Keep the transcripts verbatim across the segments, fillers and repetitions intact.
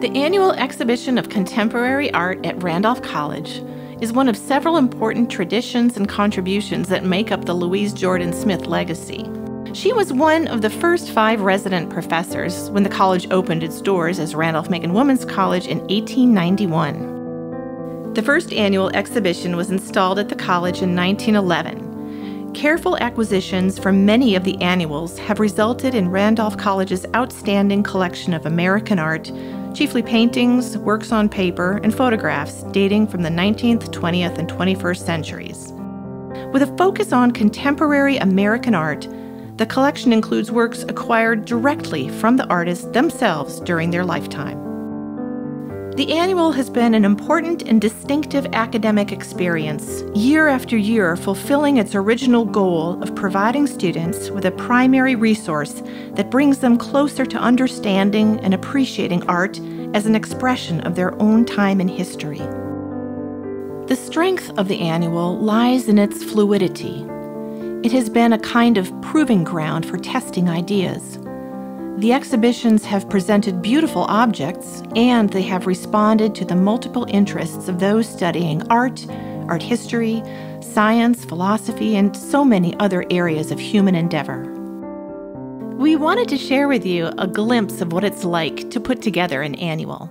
The annual exhibition of contemporary art at Randolph College is one of several important traditions and contributions that make up the Louise Jordan Smith legacy. She was one of the first five resident professors when the college opened its doors as Randolph-Macon Women's College in eighteen ninety-one. The first annual exhibition was installed at the college in nineteen eleven. Careful acquisitions for many of the annuals have resulted in Randolph College's outstanding collection of American art, chiefly paintings, works on paper, and photographs dating from the nineteenth, twentieth, and twenty-first centuries. With a focus on contemporary American art, the collection includes works acquired directly from the artists themselves during their lifetime. The annual has been an important and distinctive academic experience, year after year fulfilling its original goal of providing students with a primary resource that brings them closer to understanding and appreciating art as an expression of their own time in history. The strength of the annual lies in its fluidity. It has been a kind of proving ground for testing ideas. The exhibitions have presented beautiful objects, and they have responded to the multiple interests of those studying art, art history, science, philosophy, and so many other areas of human endeavor. We wanted to share with you a glimpse of what it's like to put together an annual.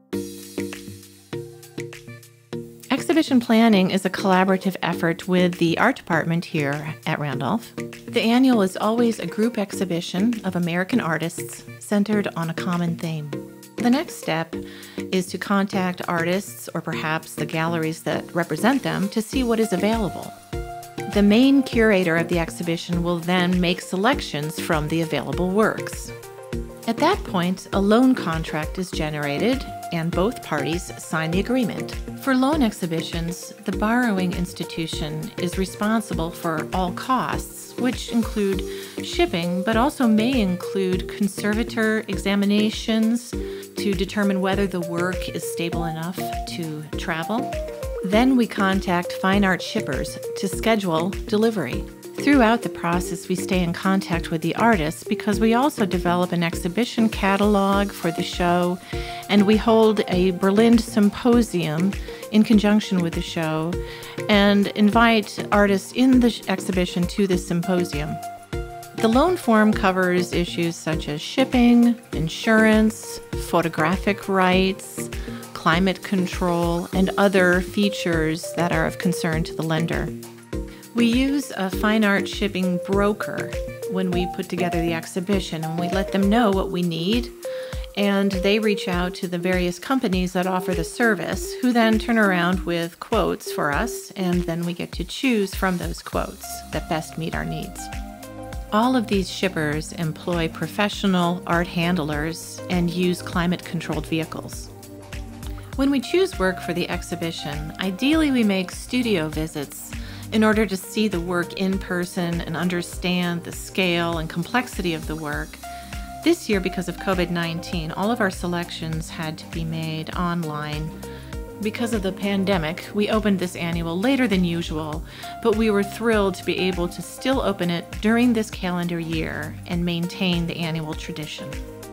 Exhibition planning is a collaborative effort with the art department here at Randolph. The annual is always a group exhibition of American artists centered on a common theme. The next step is to contact artists or perhaps the galleries that represent them to see what is available. The main curator of the exhibition will then make selections from the available works. At that point, a loan contract is generated and both parties sign the agreement. For loan exhibitions, the borrowing institution is responsible for all costs, which include shipping, but also may include conservator examinations to determine whether the work is stable enough to travel. Then we contact fine art shippers to schedule delivery. Throughout the process, we stay in contact with the artists because we also develop an exhibition catalog for the show, and we hold a Berlin symposium in conjunction with the show and invite artists in the exhibition to the symposium. The loan form covers issues such as shipping, insurance, photographic rights, climate control, and other features that are of concern to the lender. We use a fine art shipping broker when we put together the exhibition, and we let them know what we need, and they reach out to the various companies that offer the service, who then turn around with quotes for us, and then we get to choose from those quotes that best meet our needs. All of these shippers employ professional art handlers and use climate-controlled vehicles. When we choose work for the exhibition, ideally we make studio visits in order to see the work in person and understand the scale and complexity of the work. This year, because of COVID nineteen, all of our selections had to be made online. Because of the pandemic, we opened this annual later than usual, but we were thrilled to be able to still open it during this calendar year and maintain the annual tradition.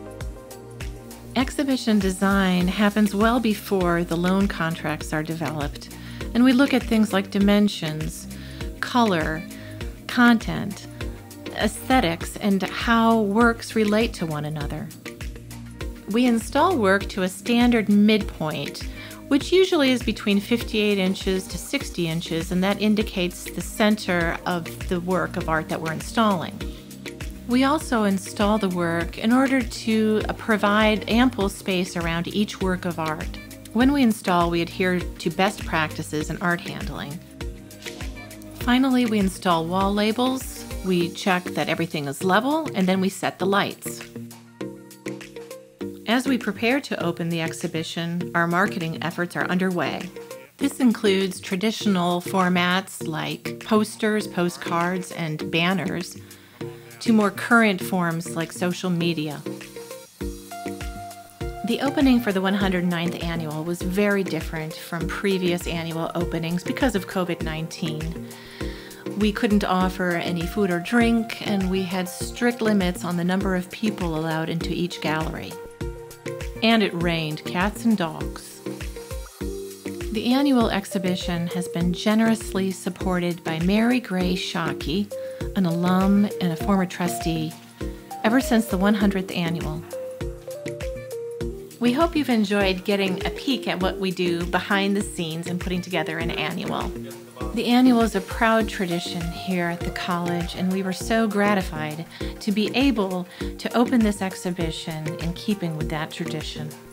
Exhibition design happens well before the loan contracts are developed, and we look at things like dimensions, color, content, aesthetics, and how works relate to one another. We install work to a standard midpoint, which usually is between fifty-eight inches to sixty inches, and that indicates the center of the work of art that we're installing. We also install the work in order to provide ample space around each work of art. When we install, we adhere to best practices in art handling. Finally, we install wall labels, we check that everything is level, and then we set the lights. As we prepare to open the exhibition, our marketing efforts are underway. This includes traditional formats like posters, postcards, and banners, to more current forms like social media. The opening for the one hundred ninth annual was very different from previous annual openings because of COVID nineteen. We couldn't offer any food or drink, and we had strict limits on the number of people allowed into each gallery. and it rained cats and dogs. The annual exhibition has been generously supported by Mary Gray Shockey, an alum and a former trustee, ever since the one hundredth annual. We hope you've enjoyed getting a peek at what we do behind the scenes and putting together an annual. The annual is a proud tradition here at the college, and we were so gratified to be able to open this exhibition in keeping with that tradition.